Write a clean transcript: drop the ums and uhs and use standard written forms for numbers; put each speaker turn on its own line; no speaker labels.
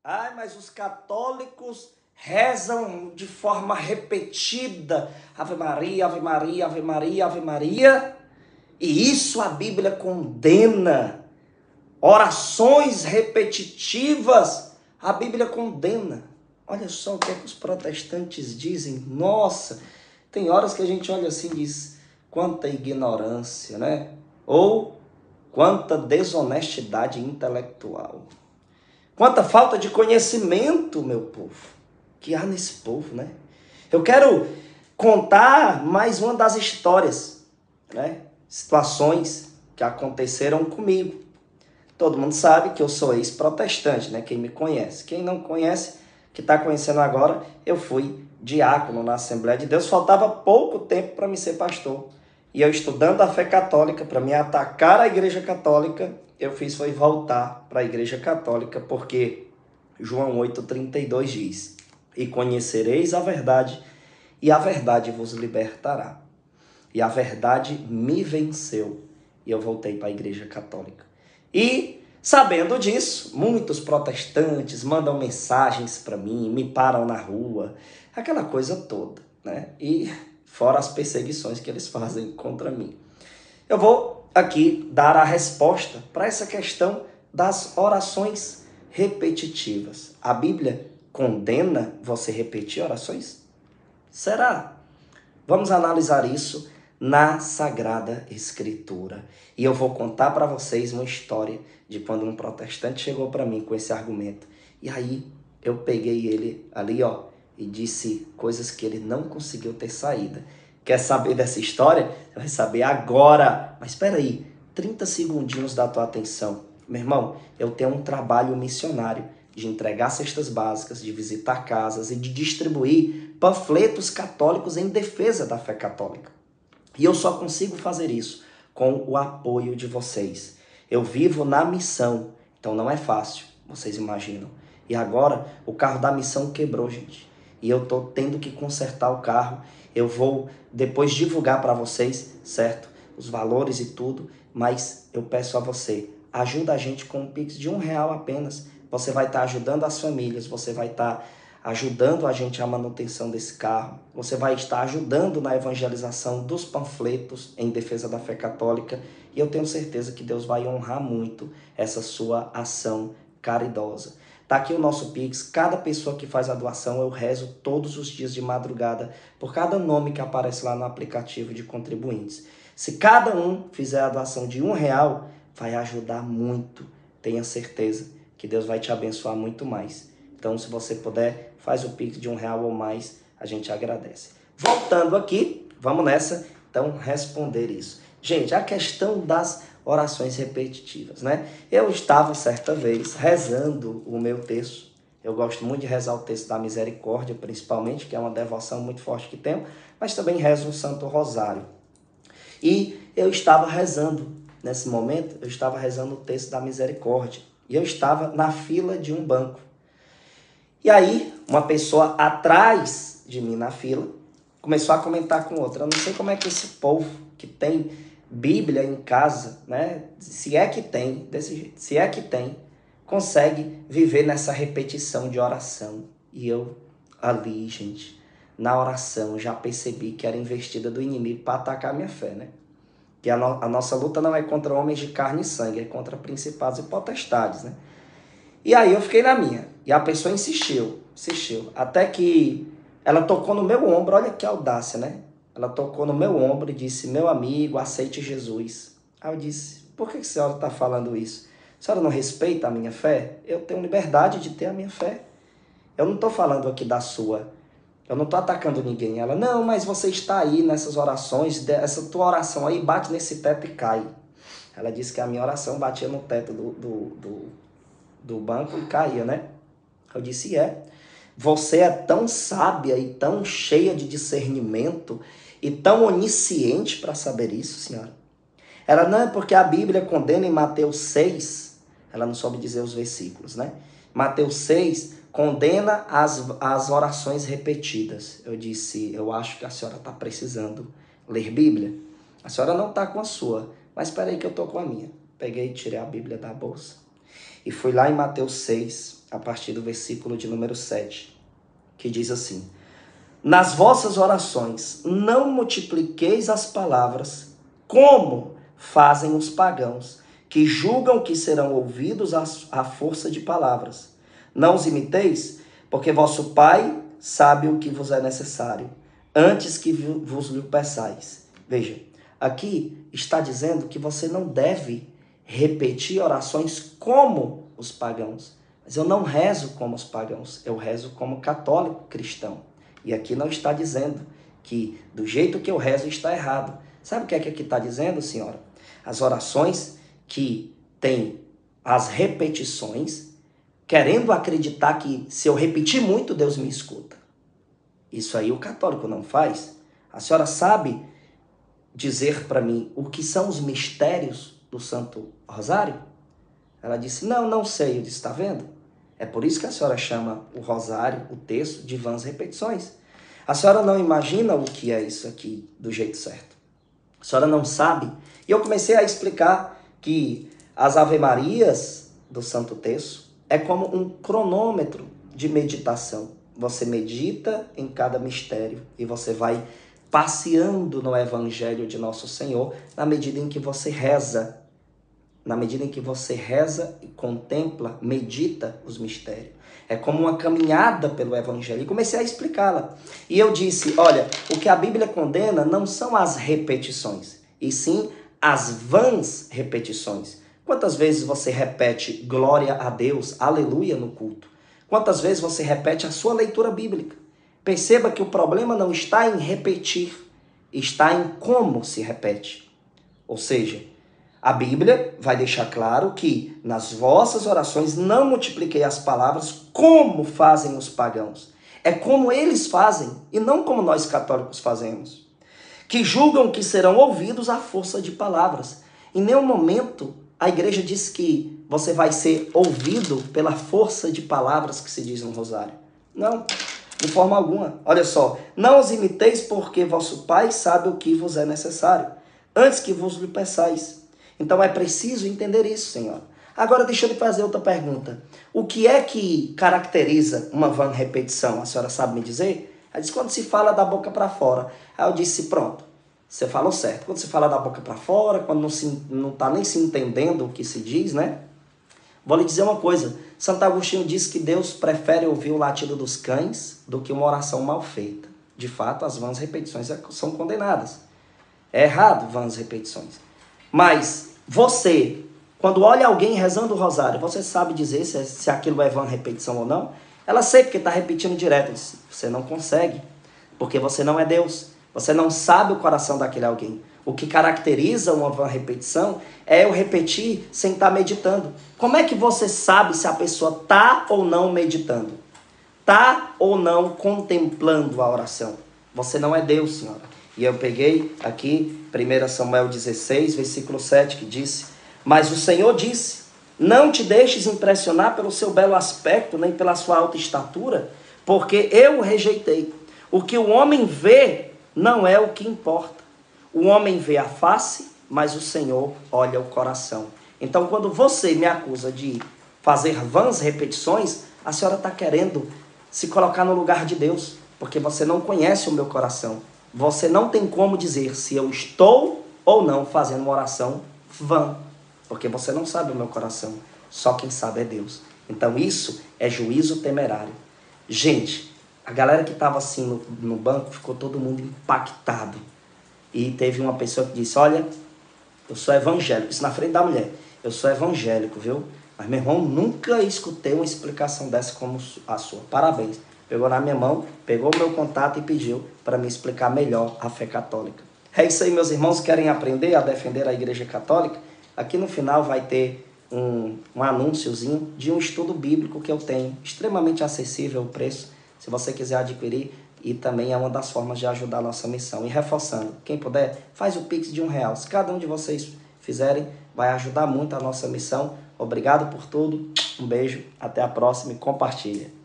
Ai, mas os católicos rezam de forma repetida. Ave Maria, Ave Maria, Ave Maria, Ave Maria. E isso a Bíblia condena. Orações repetitivas, a Bíblia condena. Olha só o que é que os protestantes dizem. Nossa, tem horas que a gente olha assim e diz, quanta ignorância, né? Ou quanta desonestidade intelectual. Quanta falta de conhecimento, meu povo, que há nesse povo, né? Eu quero contar mais uma das histórias, né? Situações que aconteceram comigo. Todo mundo sabe que eu sou ex-protestante, né? Quem me conhece. Quem não conhece, que está conhecendo agora, eu fui diácono na Assembleia de Deus. Faltava pouco tempo para me ser pastor. E eu estudando a fé católica, para me atacar a Igreja Católica, eu fiz foi voltar para a Igreja Católica, porque João 8,32 diz, e conhecereis a verdade, e a verdade vos libertará. E a verdade me venceu, e eu voltei para a Igreja Católica. E, sabendo disso, muitos protestantes mandam mensagens para mim, me param na rua, aquela coisa toda, né? E fora as perseguições que eles fazem contra mim. Eu vou aqui dar a resposta para essa questão das orações repetitivas. A Bíblia condena você repetir orações? Será? Vamos analisar isso na Sagrada Escritura. E eu vou contar para vocês uma história de quando um protestante chegou para mim com esse argumento. E aí eu peguei ele ali, ó, e disse coisas que ele não conseguiu ter saída. Quer saber dessa história? Você vai saber agora. Mas espera aí, 30 segundinhos da tua atenção. Meu irmão, eu tenho um trabalho missionário de entregar cestas básicas, de visitar casas e de distribuir panfletos católicos em defesa da fé católica. E eu só consigo fazer isso com o apoio de vocês. Eu vivo na missão, então não é fácil, vocês imaginam. E agora o carro da missão quebrou, gente. E eu tô tendo que consertar o carro. Eu vou depois divulgar para vocês, certo? Os valores e tudo, mas eu peço a você, ajuda a gente com um Pix de R$1 apenas. Você vai estar ajudando as famílias, você vai estar ajudando a gente a manutenção desse carro, você vai estar ajudando na evangelização dos panfletos em defesa da fé católica, e eu tenho certeza que Deus vai honrar muito essa sua ação caridosa. Tá aqui o nosso Pix, cada pessoa que faz a doação eu rezo todos os dias de madrugada por cada nome que aparece lá no aplicativo de contribuintes. Se cada um fizer a doação de R$1, vai ajudar muito, tenha certeza que Deus vai te abençoar muito mais. Então, se você puder, faz o Pix de R$1 ou mais, a gente agradece. Voltando aqui, vamos nessa, então, responder isso. Gente, a questão das orações repetitivas, né? Eu estava, certa vez, rezando o meu texto. Eu gosto muito de rezar o texto da misericórdia, principalmente, que é uma devoção muito forte que tenho, mas também rezo o Santo Rosário. E eu estava rezando, nesse momento, eu estava rezando o texto da misericórdia. E eu estava na fila de um banco. E aí, uma pessoa atrás de mim na fila começou a comentar com outra. Eu não sei como é que esse povo que tem Bíblia em casa, né? Se é que tem, desse jeito, se é que tem, consegue viver nessa repetição de oração. E eu ali, gente, na oração, já percebi que era investida do inimigo para atacar a minha fé, né? Que a nossa luta não é contra homens de carne e sangue, é contra principados e potestades, né? E aí eu fiquei na minha. E a pessoa insistiu. Até que ela tocou no meu ombro. Olha que audácia, né? Ela tocou no meu ombro e disse, meu amigo, aceite Jesus. Aí eu disse, por que a senhora está falando isso? A senhora não respeita a minha fé? Eu tenho liberdade de ter a minha fé. Eu não estou falando aqui da sua. Eu não estou atacando ninguém. Ela, não, mas você está aí nessas orações. Essa tua oração aí bate nesse teto e cai. Ela disse que a minha oração batia no teto do banco e caía, né? Eu disse, você é tão sábia e tão cheia de discernimento e tão onisciente para saber isso, senhora? Ela, não, é porque a Bíblia condena em Mateus 6, ela não soube dizer os versículos, né? Mateus 6 condena as orações repetidas. Eu disse, eu acho que a senhora está precisando ler Bíblia. A senhora não está com a sua, mas espera aí que eu estou com a minha. Peguei e tirei a Bíblia da bolsa. E fui lá em Mateus 6, a partir do versículo de número 7, que diz assim: nas vossas orações não multipliqueis as palavras, como fazem os pagãos, que julgam que serão ouvidos à força de palavras. Não os imiteis, porque vosso Pai sabe o que vos é necessário, antes que vos lhe peçais. Veja, aqui está dizendo que você não deve repetir orações como os pagãos. Mas eu não rezo como os pagãos, eu rezo como católico cristão. E aqui não está dizendo que do jeito que eu rezo está errado. Sabe o que é que aqui está dizendo, senhora? As orações que têm as repetições, querendo acreditar que se eu repetir muito, Deus me escuta. Isso aí o católico não faz. A senhora sabe dizer para mim o que são os mistérios do Santo Rosário? Ela disse, não sei. Eu disse, está vendo? É por isso que a senhora chama o rosário, o texto, de vãs repetições. A senhora não imagina o que é isso aqui do jeito certo. A senhora não sabe. E eu comecei a explicar que as Ave-Marias do Santo Terço é como um cronômetro de meditação. Você medita em cada mistério e você vai passeando no Evangelho de Nosso Senhor na medida em que você reza. Na medida em que você reza e contempla, medita os mistérios. É como uma caminhada pelo Evangelho. E comecei a explicá-la. E eu disse, olha, o que a Bíblia condena não são as repetições, e sim as vãs repetições. Quantas vezes você repete glória a Deus, aleluia no culto? Quantas vezes você repete a sua leitura bíblica? Perceba que o problema não está em repetir, está em como se repete. Ou seja, a Bíblia vai deixar claro que nas vossas orações não multipliquei as palavras como fazem os pagãos. É como eles fazem e não como nós católicos fazemos. Que julgam que serão ouvidos à força de palavras. Em nenhum momento a igreja diz que você vai ser ouvido pela força de palavras que se diz no rosário. Não, de forma alguma. Olha só, não os imiteis porque vosso Pai sabe o que vos é necessário, antes que vos lhe peçais. Então é preciso entender isso, Senhor. Agora deixa eu lhe fazer outra pergunta. O que é que caracteriza uma vã repetição? A senhora sabe me dizer? Ela disse, quando se fala da boca para fora. Aí eu disse, pronto, você falou certo. Quando se fala da boca para fora, quando não está nem se entendendo o que se diz, né? Vou lhe dizer uma coisa. Santo Agostinho disse que Deus prefere ouvir o latido dos cães do que uma oração mal feita. De fato, as vãs repetições são condenadas. É errado vãs repetições. Mas você, quando olha alguém rezando o rosário, você sabe dizer se aquilo é vã repetição ou não? Ela sei porque está repetindo direto. Você não consegue, porque você não é Deus. Você não sabe o coração daquele alguém. O que caracteriza uma vã repetição é eu repetir sem estar meditando. Como é que você sabe se a pessoa está ou não meditando? Está ou não contemplando a oração? Você não é Deus, senhora. E eu peguei aqui 1 Samuel 16, versículo 7, que disse, mas o Senhor disse, não te deixes impressionar pelo seu belo aspecto, nem pela sua alta estatura, porque eu o rejeitei. O que o homem vê não é o que importa. O homem vê a face, mas o Senhor olha o coração. Então, quando você me acusa de fazer vãs repetições, a senhora está querendo se colocar no lugar de Deus, porque você não conhece o meu coração. Você não tem como dizer se eu estou ou não fazendo uma oração vã, porque você não sabe o meu coração. Só quem sabe é Deus. Então isso é juízo temerário. Gente, a galera que estava assim no banco, ficou todo mundo impactado. E teve uma pessoa que disse, olha, eu sou evangélico. Isso na frente da mulher. Eu sou evangélico, viu? Mas, meu irmão, nunca escutei uma explicação dessa como a sua. Parabéns. Pegou na minha mão, pegou o meu contato e pediu para me explicar melhor a fé católica. É isso aí, meus irmãos, querem aprender a defender a Igreja Católica? Aqui no final vai ter um anúnciozinho de um estudo bíblico que eu tenho, extremamente acessível o preço, se você quiser adquirir, e também é uma das formas de ajudar a nossa missão. E reforçando, quem puder, faz o Pix de R$1. Se cada um de vocês fizerem, vai ajudar muito a nossa missão. Obrigado por tudo, um beijo, até a próxima e compartilha.